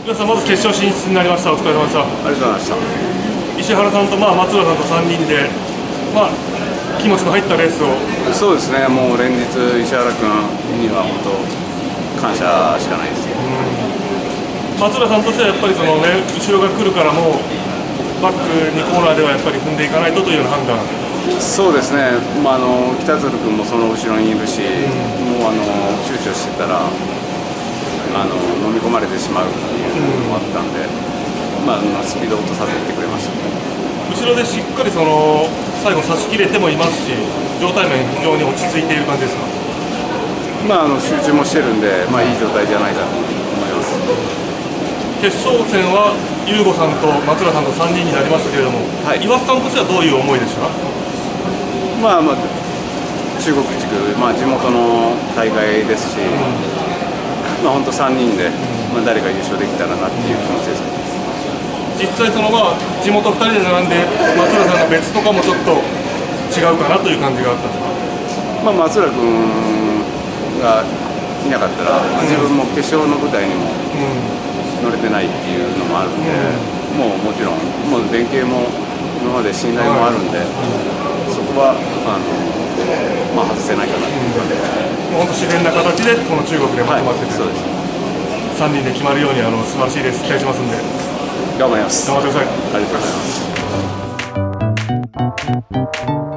皆さん、まず決勝進出になりました。お疲れ様でした。 ありがとうございました。 石原さんと、松浦さんと3人で、気持ちの入ったレースを。 そうですね、もう連日、石原君には本当、感謝しかないです。 松浦さんとしてはやっぱりその、ね、後ろが来るからもうバック2コーナーではやっぱり踏んでいかないとというような判断。 そうですね、北鶴君もその後ろにいるし、もう躊躇してたら飲み込まれてしまうっていうのもあったんで、スピードを落とさせてくれました。 後ろでしっかりその最後差し切れてもいますし、状態面非常に落ち着いている感じですか。 集中もしてるんで、いい状態じゃないかと思います。 決勝戦は優吾さんと松浦さんと3人になりましたけれども、岩瀬さんとしてはどういう思いでしたか。 中国地区、地元の大会ですし、本当3人で、誰が優勝できたらなっていう気持ちです。 実際その地元2人で並んで松浦さんが別とかもちょっと違うかなという感じがあったんですか。 松浦君がいなかったら、自分も決勝の舞台にも乗れてないっていうのもあるんで、もちろん連携も今まで信頼もあるんで、そこは外せないかなという感じで、 本当自然な形でこの中国でまとまってて、 そうです。 3人で決まるように素晴らしいレース期待しますんで頑張ります。 頑張ってください。 ありがとうございます。